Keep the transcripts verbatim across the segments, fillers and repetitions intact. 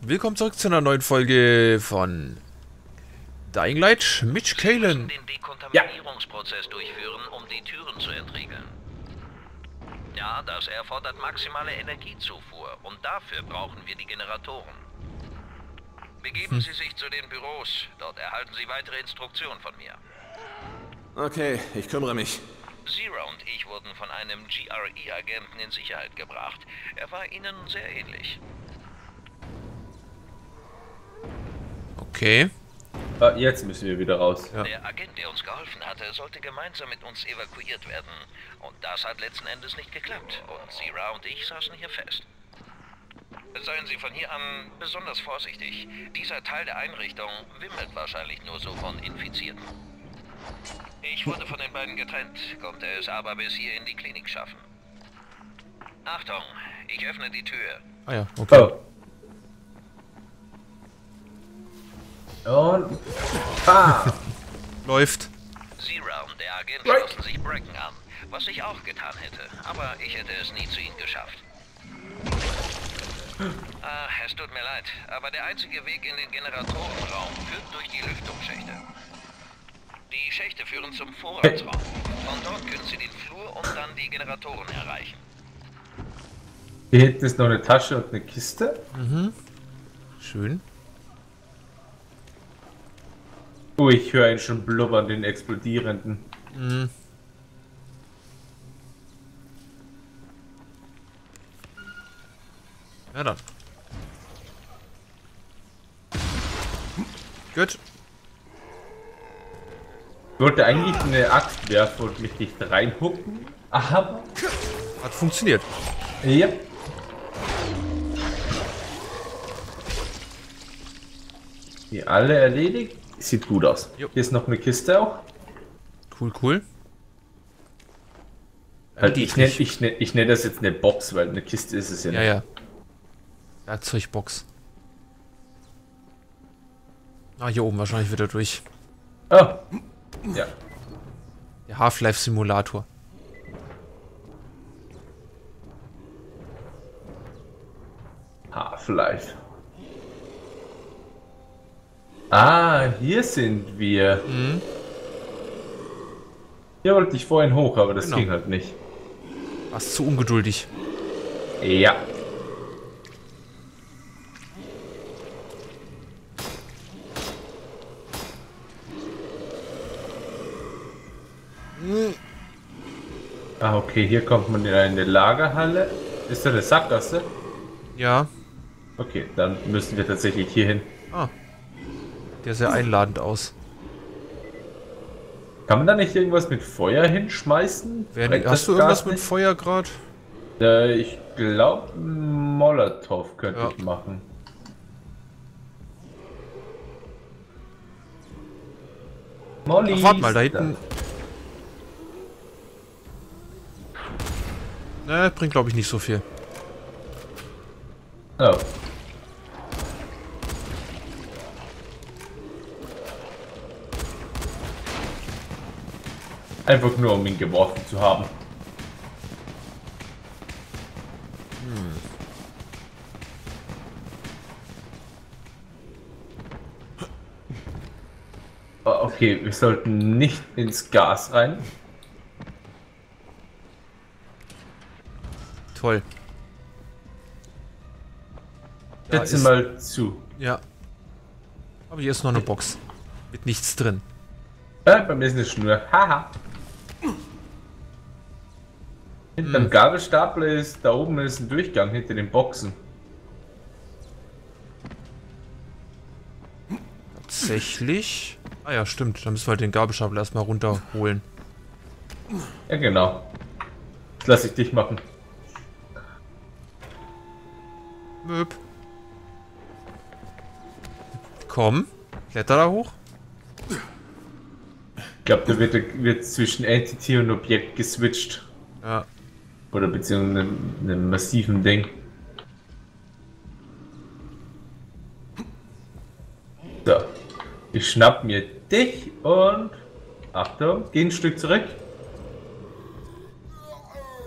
Willkommen zurück zu einer neuen Folge von Dying Light mit Kalen. Den Dekontaminierungsprozess ja. durchführen, um die Türen zu entriegeln. Ja, das erfordert maximale Energiezufuhr und dafür brauchen wir die Generatoren. Begeben hm. Sie sich zu den Büros, dort erhalten Sie weitere Instruktionen von mir. Okay, ich kümmere mich. Zero und ich wurden von einem G R E-Agenten in Sicherheit gebracht. Er war Ihnen sehr ähnlich. Okay. Ah, jetzt müssen wir wieder raus. Ja. Der Agent, der uns geholfen hatte, sollte gemeinsam mit uns evakuiert werden. Und das hat letzten Endes nicht geklappt. Und Zero und ich saßen hier fest. Seien Sie von hier an besonders vorsichtig. Dieser Teil der Einrichtung wimmelt wahrscheinlich nur so von Infizierten. Ich wurde von den beiden getrennt, konnte es aber bis hier in die Klinik schaffen. Achtung, ich öffne die Tür. Ah ja, okay. Oh. Und... Ah! Läuft. Zero und der Agent schlossen sich Bracken an, was ich auch getan hätte, aber ich hätte es nie zu ihnen geschafft. Ah, es tut mir leid, aber der einzige Weg in den Generatorenraum führt durch die Lüftungsschächte. Die Schächte führen zum Vorratsraum. Von dort können Sie den Flur und dann die Generatoren erreichen. Hier hinten ist noch eine Tasche und eine Kiste. Mhm. Schön. Oh, ich höre ihn schon blubbern, den explodierenden. Mhm. Ja dann. Gut. Ich wollte eigentlich eine Axt werfen und mich nicht reinhucken, aber... Hat funktioniert. Ja. Die alle erledigt. Sieht gut aus. Jo. Hier ist noch eine Kiste auch. Cool, cool. Halt, ich nenne ich nenn, ich nenn das jetzt eine Box, weil eine Kiste ist es ja nicht. Ja, ja. Werkzeugbox. Ah, hier oben wahrscheinlich wieder durch. Oh. Ja. Der Half-Life-Simulator. Half-Life. Ah, hier sind wir. Mhm. Hier wollte ich vorhin hoch, aber das genau. ging halt nicht. Warst zu ungeduldig. Ja. Mhm. Ah, okay, hier kommt man in eine Lagerhalle. Ist da eine Sackgasse? Ja. Okay, dann müssen wir tatsächlich hier hin. Ah. Der sehr einladend aus. Kann man da nicht irgendwas mit Feuer hinschmeißen? Wer, hast du irgendwas mit Feuer gerade? Äh, ich glaube, Molotow könnte ja. ich machen. Molly. Ach, warte mal, da hinten. Ne, bringt glaube ich nicht so viel. Oh. Einfach nur, um ihn geworfen zu haben. Hm. Okay, wir sollten nicht ins Gas rein. Toll. Setze mal zu. Ja. Aber hier ist noch eine Box. Mit nichts drin. Ja, bei mir ist eine Schnur. Haha. Hinterm hm. Gabelstapler ist, da oben ist ein Durchgang hinter den Boxen. Tatsächlich? Ah ja, stimmt. Dann müssen wir halt den Gabelstapler erstmal runterholen. Ja, genau. Das lasse ich dich machen. Möp. Komm, kletter da hoch. Ich glaube, da wird, wird zwischen Entity und Objekt geswitcht. Ja. Oder beziehungsweise einem, einem massiven Ding. So. Ich schnapp mir dich und... Achtung, geh ein Stück zurück.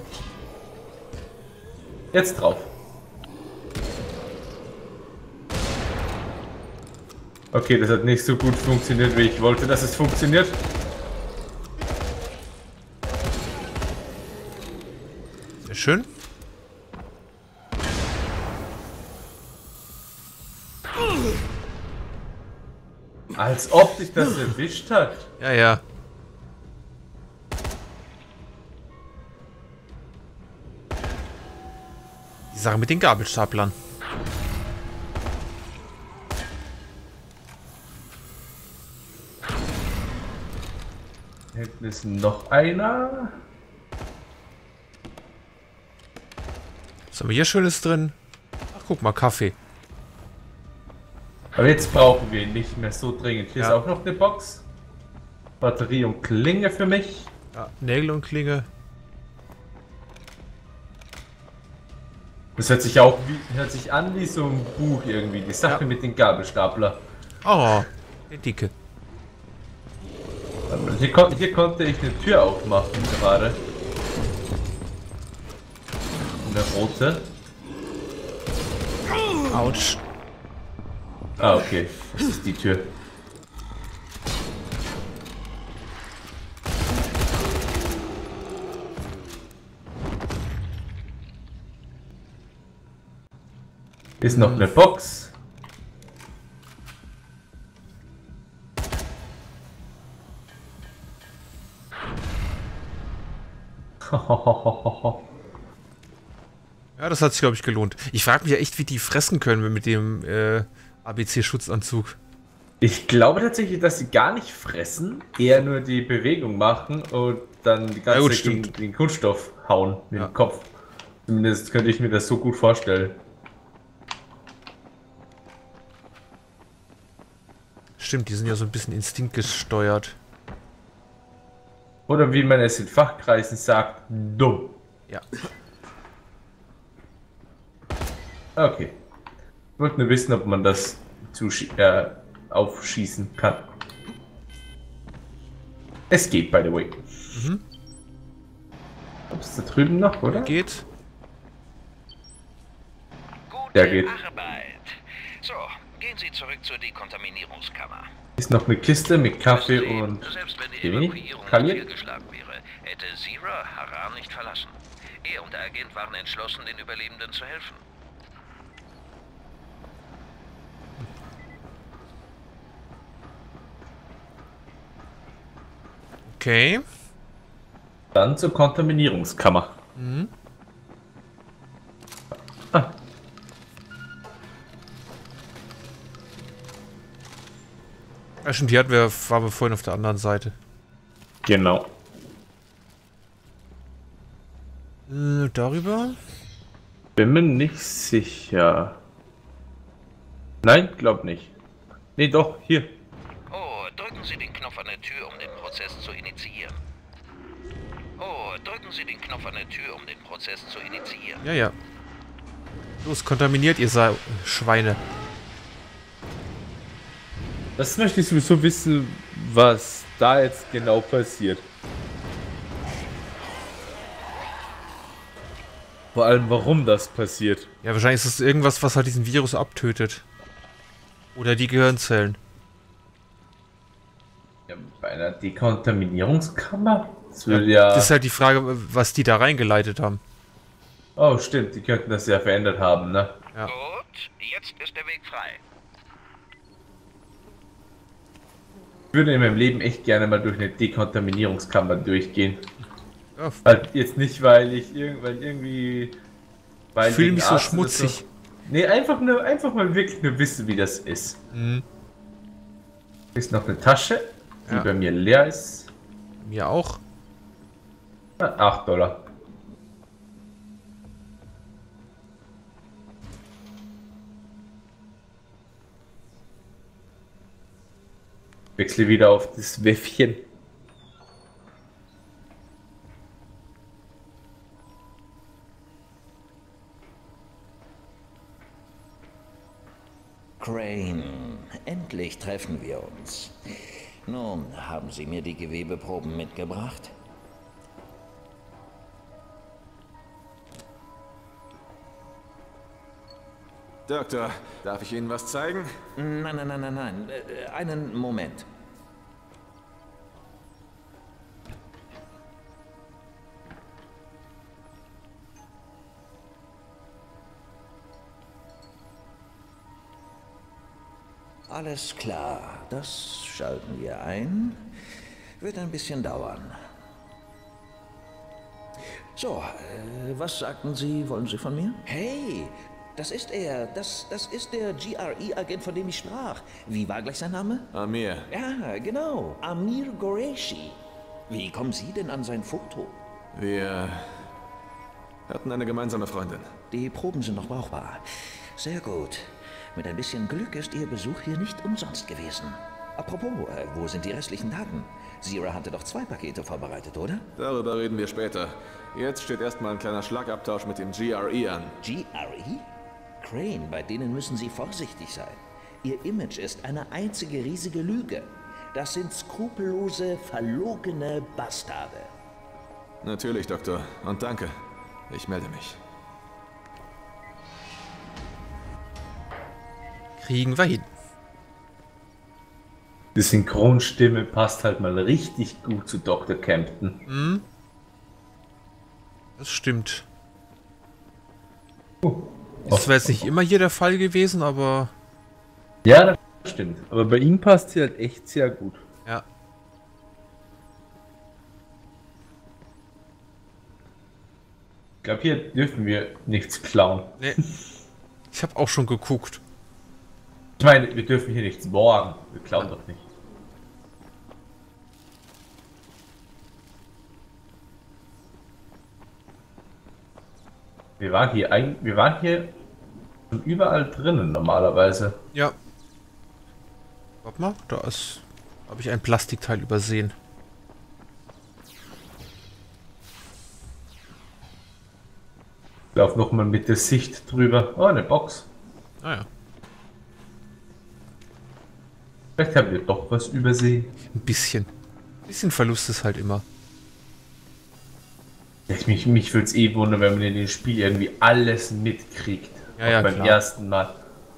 Jetzt drauf. Okay, das hat nicht so gut funktioniert, wie ich wollte, dass es funktioniert. Sehr schön. Als ob dich das erwischt hat. Ja, ja. Die Sache mit den Gabelstaplern. Hinten ist noch einer. Was haben wir hier Schönes drin? Ach, guck mal, Kaffee. Aber jetzt brauchen wir ihn nicht mehr so dringend. Hier Ja. ist auch noch eine Box. Batterie und Klinge für mich. Ja, Nägel und Klinge. Das hört sich auch wie, hört sich an wie so ein Buch irgendwie. Die Sache Ja. mit den Gabelstapler. Oh, der Dicke. Hier, kon hier konnte ich eine Tür aufmachen gerade. Eine rote. Autsch. Ah, okay. Das ist die Tür. Ist noch eine Box. Ja, das hat sich, glaube ich, gelohnt. Ich frage mich ja echt, wie die fressen können mit dem äh, A B C-Schutzanzug. Ich glaube tatsächlich, dass sie gar nicht fressen, eher nur die Bewegung machen und dann die ganze Ja, gut, Zeit gegen stimmt. den Kunststoff hauen mit Ja. dem Kopf. Zumindest könnte ich mir das so gut vorstellen. Stimmt, die sind ja so ein bisschen instinktgesteuert. Oder wie man es in Fachkreisen sagt, dumm. Ja. Okay. Ich wollte nur wissen, ob man das zuschie- äh, aufschießen kann. Es geht, by the way. Mhm. Ist da drüben noch, oder? Geht. Gute Der geht. Arbeit. So, gehen Sie zurück zur Dekontaminierungskammer. Ist noch eine Kiste mit Kaffee Wissen Sie, und selbst wenn die Tee. Evakuierung Kaliert? fehlgeschlagen wäre, hätte Zira Haran nicht verlassen. Er und der Agent waren entschlossen, den Überlebenden zu helfen. Okay. Dann zur Kontaminierungskammer. Mhm. Ah. Ja, stimmt, die hatten wir, waren wir vorhin auf der anderen Seite. Genau. Äh, darüber? Bin mir nicht sicher. Nein, glaub nicht. Nee, doch, hier. Oh, drücken Sie den Knopf an der Tür, um den Prozess zu initiieren. Oh, drücken Sie den Knopf an der Tür, um den Prozess zu initiieren. Ja, ja. Los, kontaminiert ihr Sa Schweine. Das möchte ich sowieso wissen, was da jetzt genau passiert. Vor allem, warum das passiert. Ja, wahrscheinlich ist es irgendwas, was halt diesen Virus abtötet. Oder die Gehirnzellen. Ja, bei einer Dekontaminierungskammer? Das würde ja... Das ist halt die Frage, was die da reingeleitet haben. Oh, stimmt, die könnten das ja verändert haben, ne? Ja. Gut, jetzt ist der Weg frei. Ich würde in meinem Leben echt gerne mal durch eine Dekontaminierungskammer durchgehen. Ja, Halt jetzt nicht, weil ich irg weil irgendwie... Weil ich fühle wegen mich so Arzt oder schmutzig. So. Nee, einfach nur, einfach mal wirklich nur wissen, wie das ist. Mhm. Ist noch eine Tasche, die Ja. bei mir leer ist. Mir auch. Ah, acht Dollar. Wechsle wieder auf das Wäffchen. Crane, endlich treffen wir uns. Nun, haben Sie mir die Gewebeproben mitgebracht? Doktor, darf ich Ihnen was zeigen? Nein, nein, nein, nein, nein. Äh, einen Moment. Alles klar, das schalten wir ein. Wird ein bisschen dauern. So, äh, was sagten Sie, wollen Sie von mir? Hey, das ist er. Das, das ist der G R E-Agent, von dem ich sprach. Wie war gleich sein Name? Amir. Ja, genau. Amir Qureshi. Wie kommen Sie denn an sein Foto? Wir hatten eine gemeinsame Freundin. Die Proben sind noch brauchbar. Sehr gut. Mit ein bisschen Glück ist Ihr Besuch hier nicht umsonst gewesen. Apropos, äh, wo sind die restlichen Daten? Zira hatte doch zwei Pakete vorbereitet, oder? Darüber reden wir später. Jetzt steht erstmal ein kleiner Schlagabtausch mit dem G R E an. G R E? Crane, bei denen müssen Sie vorsichtig sein. Ihr Image ist eine einzige riesige Lüge. Das sind skrupellose, verlogene Bastarde. Natürlich, Doktor. Und danke. Ich melde mich. Kriegen wir hin. Die Synchronstimme passt halt mal richtig gut zu Doktor Campton. Hm? Das stimmt. Oh. Ist zwar jetzt nicht immer hier der Fall gewesen, aber... Ja, das stimmt. Aber bei ihm passt sie halt echt sehr gut. Ja. Ich glaube, hier dürfen wir nichts klauen. Nee. Ich habe auch schon geguckt. Ich meine, wir dürfen hier nichts borgen. Wir klauen doch nicht. Wir waren hier ein, wir waren hier schon überall drinnen normalerweise. Ja. Warte mal, da ist... Habe ich ein Plastikteil übersehen. Ich lauf noch mal mit der Sicht drüber. Oh, eine Box. Ah ja. Vielleicht haben wir doch was übersehen. Ein bisschen. Ein bisschen Verlust ist halt immer. Ich, mich mich würde es eh wundern, wenn man in dem Spiel irgendwie alles mitkriegt. Ja, ja, Auch beim klar. ersten Mal.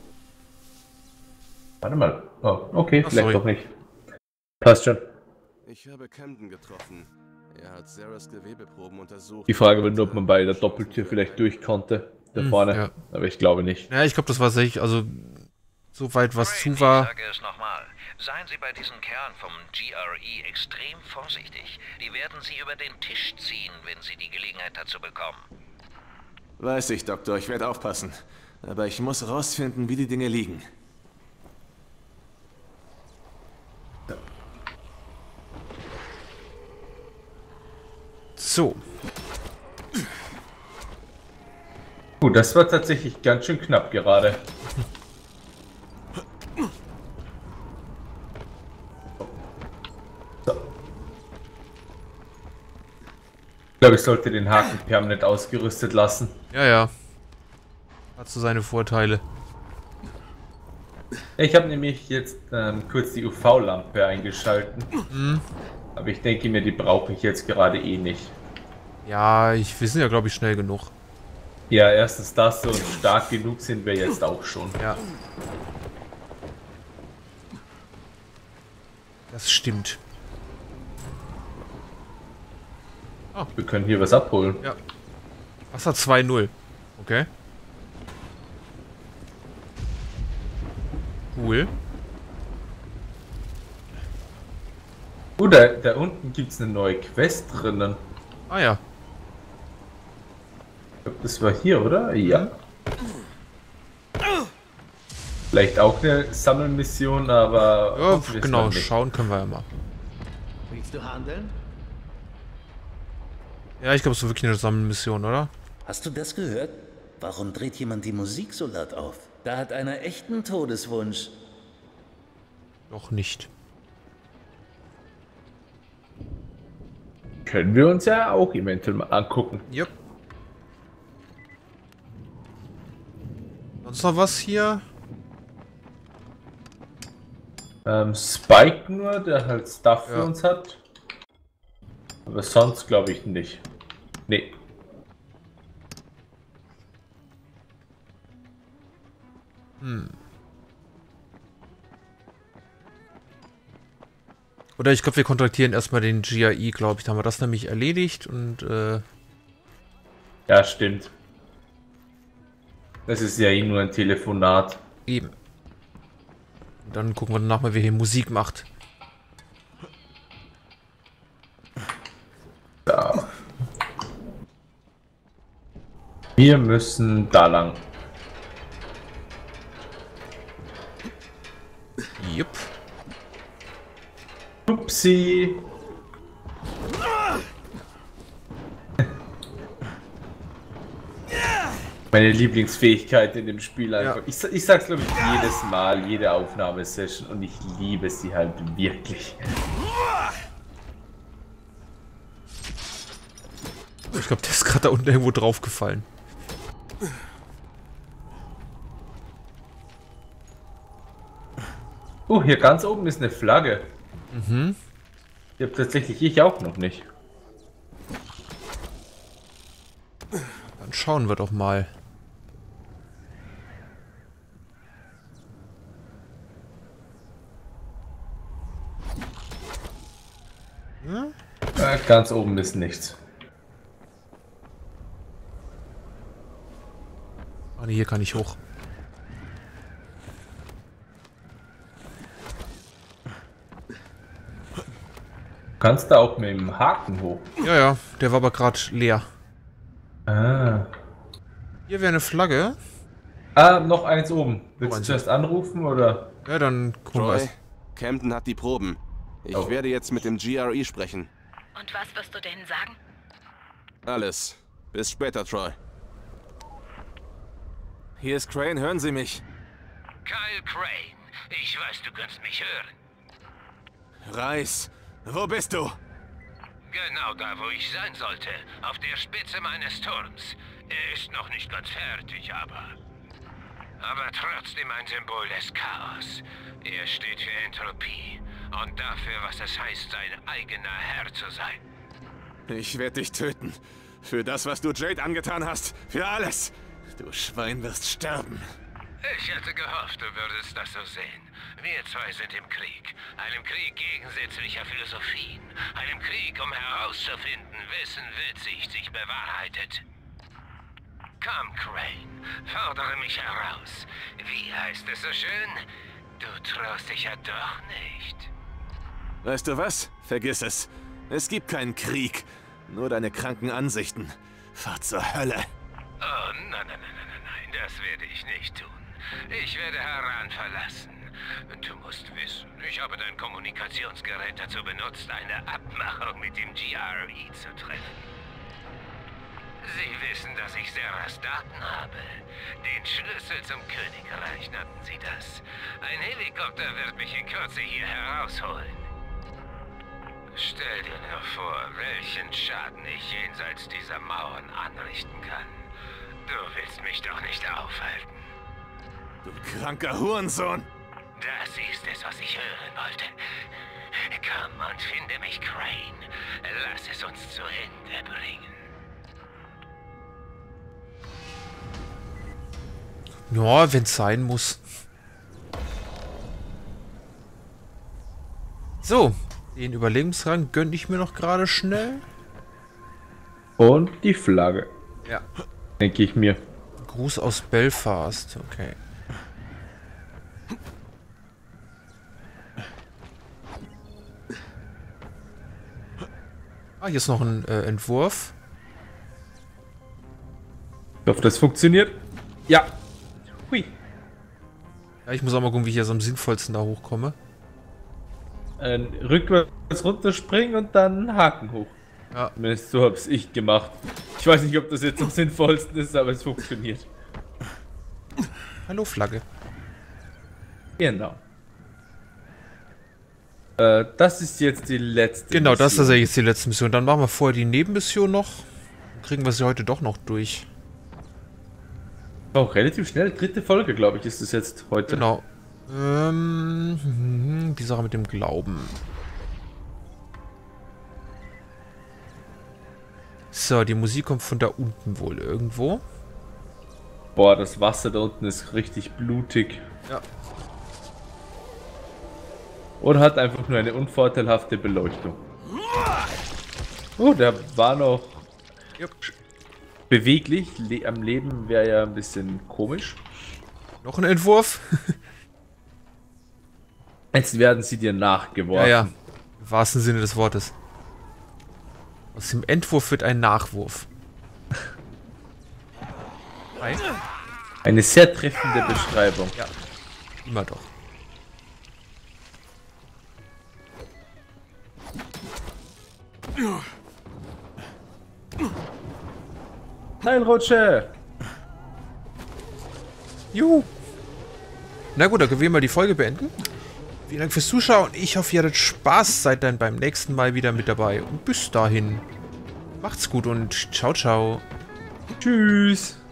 Warte mal. Oh, okay, Ach, vielleicht sorry. doch nicht. Passt schon. Ich habe Camden getroffen. Er hat Sarahs Gewebeproben untersucht. Die Frage war nur, ob man bei der Doppeltür vielleicht durch konnte. Da Hm, vorne. ja. Aber ich glaube nicht. Ja, ich glaube, das war sicher, also... Soweit was Crane, zu war... Ich sage es nochmal. Seien Sie bei diesen Kerlen vom G R E extrem vorsichtig. Die werden Sie über den Tisch ziehen, wenn Sie die Gelegenheit dazu bekommen. Weiß ich, Doktor. Ich werde aufpassen. Aber ich muss rausfinden, wie die Dinge liegen. So. Gut, das war tatsächlich ganz schön knapp gerade. So. Ich glaube, ich sollte den Haken permanent ausgerüstet lassen. Ja, ja. Hat so seine Vorteile. Ich habe nämlich jetzt ähm, kurz die U V-Lampe eingeschalten. Mhm. Aber ich denke mir, die brauche ich jetzt gerade eh nicht. Ja, ich, wir sind ja, glaube ich, schnell genug. Ja, erstens das und stark genug sind wir jetzt auch schon. Ja. Das stimmt. Wir können hier was abholen. Ja. Wasser zwei null. Okay. Cool. Oh, da, da unten gibt es eine neue Quest drinnen. Ah ja. Ich glaube, das war hier, oder? Ja. Vielleicht auch eine Sammelmission, aber... Ja, hoffentlich genau, mal nicht. schauen können wir ja mal. Willst du handeln? Ja, ich glaube, es ist wirklich eine Sammelmission, oder? Hast du das gehört? Warum dreht jemand die Musik so laut auf? Da hat einer echten Todeswunsch. Doch nicht. Können wir uns ja auch eventuell mal angucken. Jupp. Sonst noch was hier? Ähm, Spike nur, der halt Stuff für Ja. uns hat. Aber sonst glaube ich nicht. Nee. Hm. Oder ich glaube, wir kontaktieren erstmal den G R E, glaube ich. Da haben wir das nämlich erledigt und äh... ja, stimmt. Das ist ja eh nur ein Telefonat. Eben. Und dann gucken wir danach mal, wer hier Musik macht. Da. Wir müssen da lang. Jupp. Upsi. Meine Lieblingsfähigkeit in dem Spiel einfach. Ja. Ich, ich sag's glaube ich jedes Mal, jede Aufnahmesession und ich liebe sie halt wirklich. Ich glaube, der ist gerade da unten irgendwo draufgefallen. Oh, hier ganz oben ist eine Flagge. Mhm. Die habe tatsächlich ich auch noch nicht. Dann schauen wir doch mal. Hm? Äh, ganz oben ist nichts. Ah, nee, hier kann ich hoch. Du kannst da auch mit dem Haken hoch. Ja, ja, der war aber gerade leer. Ah. Hier wäre eine Flagge. Ah, noch eins oben. Willst Oh, du zuerst anrufen oder? Ja, dann gucken wir Troy, es. Camden hat die Proben. Ich Oh. werde jetzt mit dem G R E sprechen. Und was wirst du denen sagen? Alles. Bis später, Troy. Hier ist Crane, hören Sie mich? Kyle Crane, ich weiß, du kannst mich hören. Reis, wo bist du? Genau da, wo ich sein sollte. Auf der Spitze meines Turms. Er ist noch nicht ganz fertig, aber... Aber trotzdem ein Symbol des Chaos. Er steht für Entropie. Und dafür, was es heißt, sein eigener Herr zu sein. Ich werde dich töten. Für das, was du Jade angetan hast. Für alles. Du Schwein wirst sterben. Ich hätte gehofft, du würdest das so sehen. Wir zwei sind im Krieg. Einem Krieg gegensätzlicher Philosophien. Einem Krieg, um herauszufinden, wessen Weitsicht sich bewahrheitet. Komm, Crane, fordere mich heraus. Wie heißt es so schön? Du traust dich ja doch nicht. Weißt du was? Vergiss es. Es gibt keinen Krieg. Nur deine kranken Ansichten. Fahr zur Hölle. Oh, nein, nein, nein, nein, nein, das werde ich nicht tun. Ich werde Haran verlassen. Du musst wissen, ich habe dein Kommunikationsgerät dazu benutzt, eine Abmachung mit dem G R E zu treffen. Sie wissen, dass ich Seras Daten habe. Den Schlüssel zum Königreich nannten sie das. Ein Helikopter wird mich in Kürze hier herausholen. Stell dir nur vor, welchen Schaden ich jenseits dieser Mauern anrichten kann. Du willst mich doch nicht aufhalten. Du kranker Hurensohn. Das ist es, was ich hören wollte. Komm und finde mich, Crane. Lass es uns zu Ende bringen. Ja, wenn es sein muss. So, den Überlebensrang gönne ich mir noch gerade schnell. Und die Flagge. Ja. Denke ich mir. Gruß aus Belfast, okay. Ah, hier ist noch ein äh, Entwurf. Ich hoffe, das funktioniert. Ja. Hui. Ja, ich muss auch mal gucken, wie ich jetzt am sinnvollsten da hochkomme. Äh, rückwärts runterspringen und dann einen Haken hoch. Ja. Zumindest so hab's ich gemacht. Ich weiß nicht, ob das jetzt am sinnvollsten ist, aber es funktioniert. Hallo, Flagge. Genau. Äh, das ist jetzt die letzte Genau, Mission. das ist ja jetzt die letzte Mission. Dann machen wir vorher die Nebenmission noch. Dann kriegen wir sie heute doch noch durch. Auch relativ schnell. Dritte Folge, glaube ich, ist es jetzt heute. Genau. Ähm, die Sache mit dem Glauben. So, die Musik kommt von da unten wohl irgendwo. Boah, das Wasser da unten ist richtig blutig. Ja. Und hat einfach nur eine unvorteilhafte Beleuchtung. Oh, der war noch Jupp. beweglich. Le am Leben wäre ja ein bisschen komisch. Noch ein Entwurf? Jetzt werden sie dir nachgeworfen. Ja, ja. Im wahrsten Sinne des Wortes. Aus dem Entwurf wird ein Nachwurf. Hi. Eine sehr treffende Beschreibung. Ja. Immer doch. Nein, Roger! Juhu. Na gut, dann können wir mal die Folge beenden. Vielen Dank fürs Zuschauen. Ich hoffe, ihr hattet Spaß. Seid dann beim nächsten Mal wieder mit dabei. Und bis dahin. Macht's gut und ciao, ciao. Tschüss!